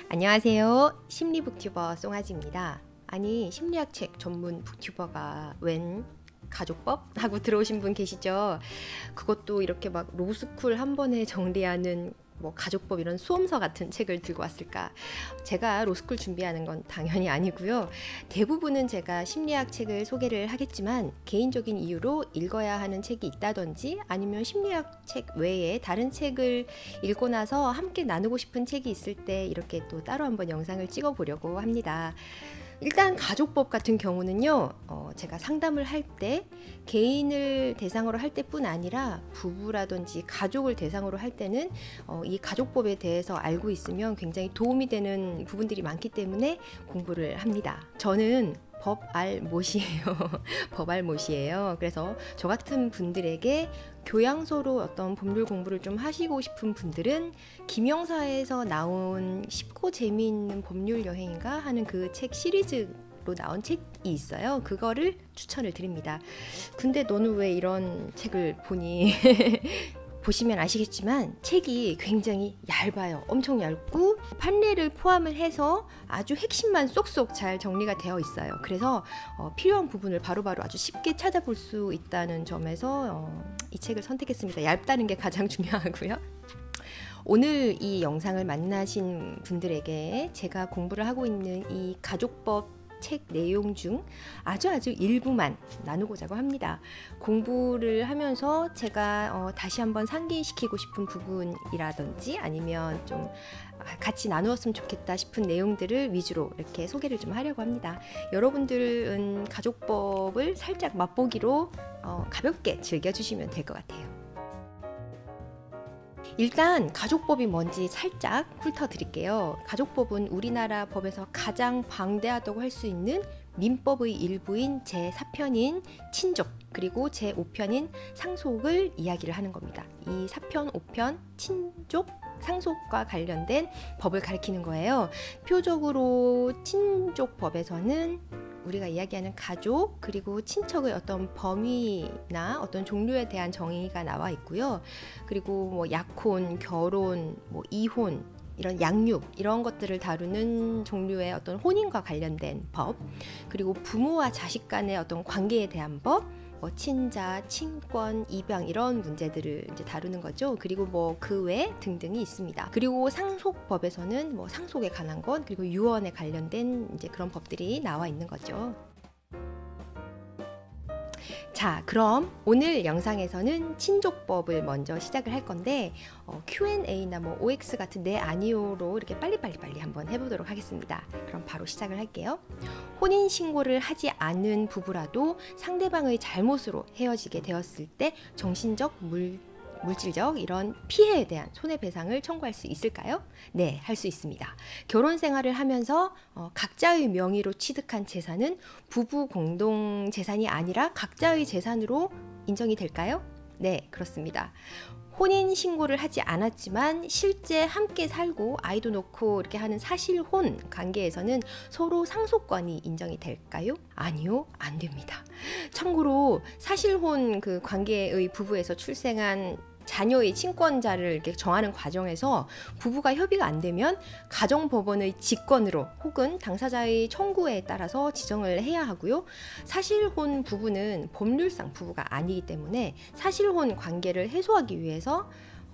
안녕하세요. 심리 북튜버 송아지입니다. 아니, 심리학 책 전문 북튜버가 웬 가족법? 하고 들어오신 분 계시죠? 그것도 이렇게 막 로스쿨 한 번에 정리하는 뭐 가족법 이런 수험서 같은 책을 들고 왔을까? 제가 로스쿨 준비하는 건 당연히 아니고요. 대부분은 제가 심리학 책을 소개를 하겠지만 개인적인 이유로 읽어야 하는 책이 있다든지 아니면 심리학 책 외에 다른 책을 읽고 나서 함께 나누고 싶은 책이 있을 때 이렇게 또 따로 한번 영상을 찍어 보려고 합니다. 일단 가족법 같은 경우는요, 제가 상담을 할 때 개인을 대상으로 할 때뿐 아니라 부부라든지 가족을 대상으로 할 때는 이 가족법에 대해서 알고 있으면 굉장히 도움이 되는 부분들이 많기 때문에 공부를 합니다. 저는 법알못이에요. 법알못이에요. 그래서 저 같은 분들에게 교양서로 어떤 법률 공부를 좀 하시고 싶은 분들은 김영사에서 나온 쉽고 재미있는 법률 여행인가 하는 그 책 시리즈로 나온 책이 있어요. 그거를 추천을 드립니다. 근데 너는 왜 이런 책을 보니? 보시면 아시겠지만 책이 굉장히 얇아요. 엄청 얇고 판례를 포함을 해서 아주 핵심만 쏙쏙 잘 정리가 되어 있어요. 그래서 필요한 부분을 바로바로 아주 쉽게 찾아볼 수 있다는 점에서 이 책을 선택했습니다. 얇다는 게 가장 중요하고요. 오늘 이 영상을 만나신 분들에게 제가 공부를 하고 있는 이 가족법 책 내용 중 아주 일부만 나누고자 합니다. 공부를 하면서 제가 다시 한번 상기시키고 싶은 부분이라든지 아니면 좀 같이 나누었으면 좋겠다 싶은 내용들을 위주로 이렇게 소개를 좀 하려고 합니다. 여러분들은 가족법을 살짝 맛보기로 가볍게 즐겨주시면 될 것 같아요. 일단 가족법이 뭔지 살짝 훑어드릴게요. 가족법은 우리나라 법에서 가장 방대하다고 할 수 있는 민법의 일부인 제4편인 친족 그리고 제5편인 상속을 이야기를 하는 겁니다. 이 4편, 5편, 친족, 상속과 관련된 법을 가리키는 거예요. 표적으로 친족법에서는 우리가 이야기하는 가족 그리고 친척의 어떤 범위나 어떤 종류에 대한 정의가 나와 있고요. 그리고 뭐 약혼, 결혼, 뭐 이혼 이런 양육 이런 것들을 다루는 종류의 어떤 혼인과 관련된 법, 그리고 부모와 자식 간의 어떤 관계에 대한 법, 뭐 친자, 친권, 입양 이런 문제들을 이제 다루는 거죠. 그리고 뭐 그 외 등등이 있습니다. 그리고 상속법에서는 뭐 상속에 관한 것 그리고 유언에 관련된 이제 그런 법들이 나와 있는 거죠. 자, 그럼 오늘 영상에서는 친족법을 먼저 시작을 할 건데 Q&A나 뭐 OX 같은 네 아니오로 이렇게 빨리 한번 해보도록 하겠습니다. 그럼 바로 시작을 할게요. 혼인신고를 하지 않은 부부라도 상대방의 잘못으로 헤어지게 되었을 때 정신적, 물질적 이런 피해에 대한 손해배상을 청구할 수 있을까요? 네, 할 수 있습니다. 결혼 생활을 하면서 각자의 명의로 취득한 재산은 부부 공동 재산이 아니라 각자의 재산으로 인정이 될까요? 네, 그렇습니다. 혼인 신고를 하지 않았지만 실제 함께 살고 아이도 놓고 이렇게 하는 사실혼 관계에서는 서로 상속권이 인정이 될까요? 아니요, 안 됩니다. 참고로 사실혼 그 관계의 부부에서 출생한 자녀의 친권자를 이렇게 정하는 과정에서 부부가 협의가 안 되면 가정법원의 직권으로 혹은 당사자의 청구에 따라서 지정을 해야 하고요. 사실혼 부부는 법률상 부부가 아니기 때문에 사실혼 관계를 해소하기 위해서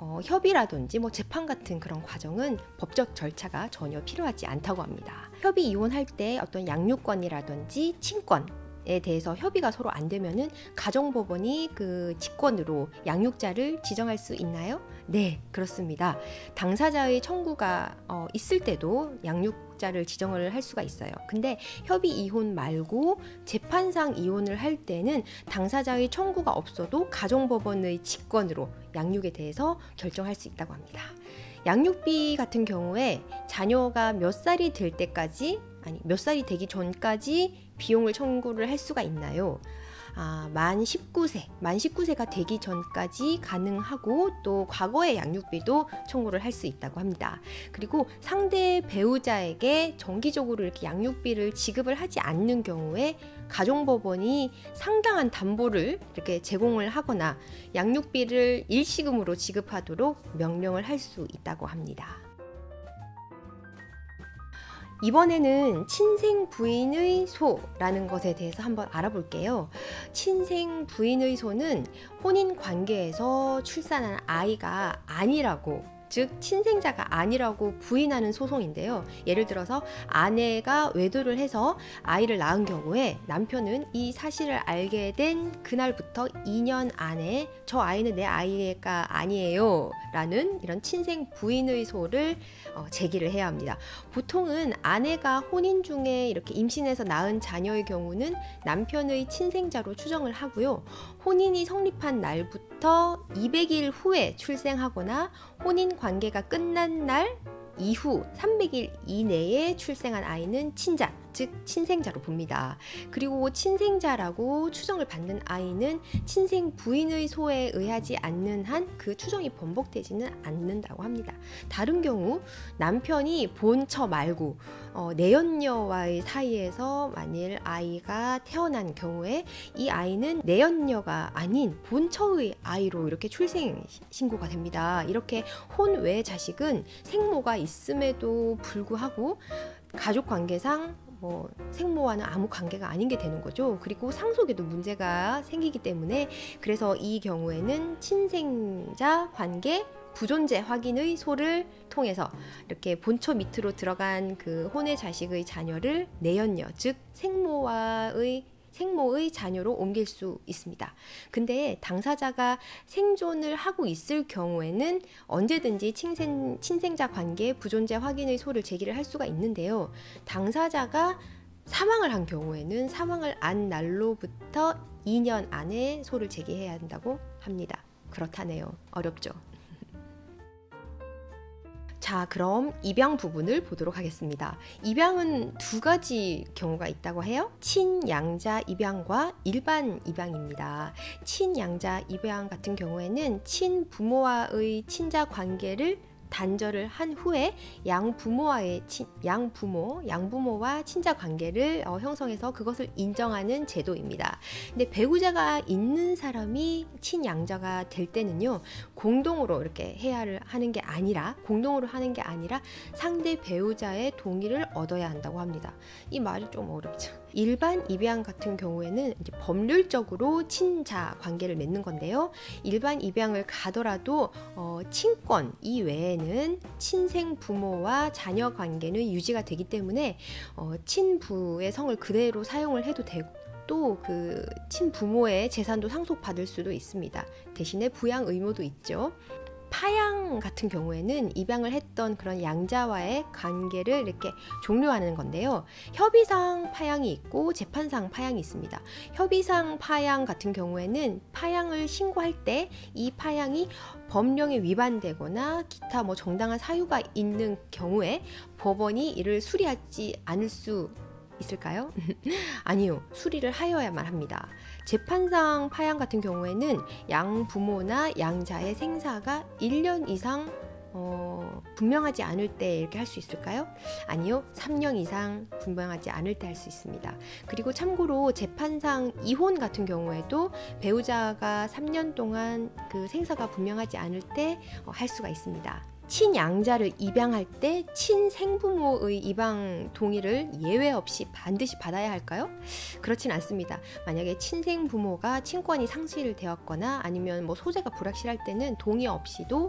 협의라든지 뭐 재판 같은 그런 과정은 법적 절차가 전혀 필요하지 않다고 합니다. 협의 이혼할 때 어떤 양육권이라든지 친권에 대해서 협의가 서로 안 되면은 가정법원이 그 직권으로 양육자를 지정할 수 있나요? 네, 그렇습니다. 당사자의 청구가 있을 때도 양육자를 지정을 할 수가 있어요. 근데 협의 이혼 말고 재판상 이혼을 할 때는 당사자의 청구가 없어도 가정법원의 직권으로 양육에 대해서 결정할 수 있다고 합니다. 양육비 같은 경우에 자녀가 몇 살이 될 때까지 몇 살이 되기 전까지 비용을 청구를 할 수가 있나요? 만 19세가 되기 전까지 가능하고 또 과거의 양육비도 청구를 할 수 있다고 합니다. 그리고 상대 배우자에게 정기적으로 이렇게 양육비를 지급을 하지 않는 경우에 가정법원이 상당한 담보를 이렇게 제공을 하거나 양육비를 일시금으로 지급하도록 명령을 할 수 있다고 합니다. 이번에는 친생 부인의 소라는 것에 대해서 한번 알아볼게요. 친생 부인의 소는 혼인 관계에서 출산한 아이가 아니라고, 즉 친생자가 아니라고 부인하는 소송인데요. 예를 들어서 아내가 외도를 해서 아이를 낳은 경우에 남편은 이 사실을 알게 된 그날부터 2년 안에 저 아이는 내 아이가 아니에요 라는 이런 친생 부인의 소를 제기를 해야 합니다. 보통은 아내가 혼인 중에 이렇게 임신해서 낳은 자녀의 경우는 남편의 친생자로 추정을 하고요. 혼인이 성립한 날부터 200일 후에 출생하거나 혼인 관계가 끝난 날 이후 300일 이내에 출생한 아이는 친자, 즉 친생자로 봅니다. 그리고 친생자라고 추정을 받는 아이는 친생 부인의 소에 의하지 않는 한 그 추정이 번복되지는 않는다고 합니다. 다른 경우 남편이 본처 말고 내연녀와의 사이에서 만일 아이가 태어난 경우에 이 아이는 내연녀가 아닌 본처의 아이로 이렇게 출생 신고가 됩니다. 이렇게 혼외 자식은 생모가 있음에도 불구하고 가족 관계상 생모와는 아무 관계가 아닌 게 되는 거죠. 그리고 상속에도 문제가 생기기 때문에 그래서 이 경우에는 친생자 관계 부존재 확인의 소를 통해서 이렇게 본처 밑으로 들어간 그 혼외 자식의 자녀를 내연녀, 즉 생모의 자녀로 옮길 수 있습니다. 근데 당사자가 생존을 하고 있을 경우에는 언제든지 친생자 관계 부존재 확인의 소를 제기를 할 수가 있는데요. 당사자가 사망을 한 경우에는 사망을 한 날로부터 2년 안에 소를 제기해야 한다고 합니다. 그렇다네요. 어렵죠? 자, 그럼 입양 부분을 보도록 하겠습니다. 입양은 두 가지 경우가 있다고 해요. 친양자 입양과 일반 입양입니다. 친양자 입양 같은 경우에는 친부모와의 친자 관계를 단절을 한 후에 양부모와 친자 관계를 형성해서 그것을 인정하는 제도입니다. 근데 배우자가 있는 사람이 친양자가 될 때는요, 공동으로 이렇게 하는 게 아니라 상대 배우자의 동의를 얻어야 한다고 합니다. 이 말이 좀 어렵죠. 일반 입양 같은 경우에는 이제 법률적으로 친자 관계를 맺는 건데요. 일반 입양을 가더라도 친권 이외에는 친생 부모와 자녀 관계는 유지가 되기 때문에 친부의 성을 그대로 사용을 해도 되고 또 그 친부모의 재산도 상속받을 수도 있습니다. 대신에 부양 의무도 있죠. 파양 같은 경우에는 입양을 했던 그런 양자와의 관계를 이렇게 종료하는 건데요. 협의상 파양이 있고 재판상 파양이 있습니다. 협의상 파양 같은 경우에는 파양을 신고할 때 이 파양이 법령에 위반되거나 기타 정당한 사유가 있는 경우에 법원이 이를 수리하지 않을 수 있을까요? 아니요. 수리를 하여야만 합니다. 재판상 파양 같은 경우에는 양부모나 양자의 생사가 1년 이상 분명하지 않을 때 이렇게 할 수 있을까요? 아니요. 3년 이상 분명하지 않을 때 할 수 있습니다. 그리고 참고로 재판상 이혼 같은 경우에도 배우자가 3년 동안 그 생사가 분명하지 않을 때 할 수가 있습니다. 친양자를 입양할 때 친생부모의 입양 동의를 예외 없이 반드시 받아야 할까요? 그렇진 않습니다. 만약에 친생부모가 친권이 상실되었거나 아니면 소재가 불확실할 때는 동의 없이도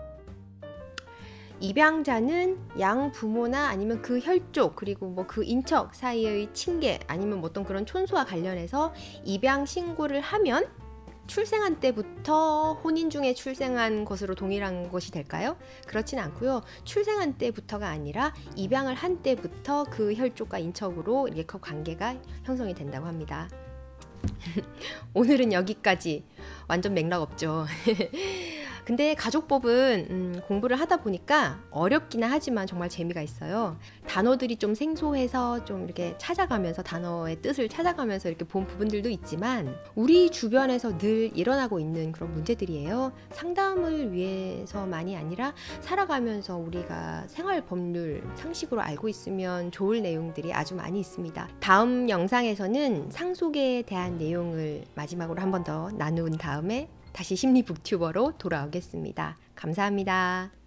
입양자는 양부모나 아니면 그 혈족 그리고 그 인척 사이의 친계 아니면 어떤 그런 촌수와 관련해서 입양 신고를 하면 출생한 때부터 혼인 중에 출생한 것으로 동일한 것이 될까요? 그렇진 않고요. 출생한 때부터가 아니라 입양을 한 때부터 그 혈족과 인척으로 이렇게 관계가 형성이 된다고 합니다. 오늘은 여기까지. 완전 맥락 없죠. 근데 가족법은 공부를 하다 보니까 어렵기는 하지만 정말 재미가 있어요. 단어들이 좀 생소해서 좀 이렇게 찾아가면서 단어의 뜻을 찾아가면서 이렇게 본 부분들도 있지만 우리 주변에서 늘 일어나고 있는 그런 문제들이에요. 상담을 위해서만이 아니라 살아가면서 우리가 생활 법률 상식으로 알고 있으면 좋을 내용들이 아주 많이 있습니다. 다음 영상에서는 상속에 대한 내용을 마지막으로 한 번 더 나눈 다음에 다시 심리 북튜버로 돌아오겠습니다. 감사합니다.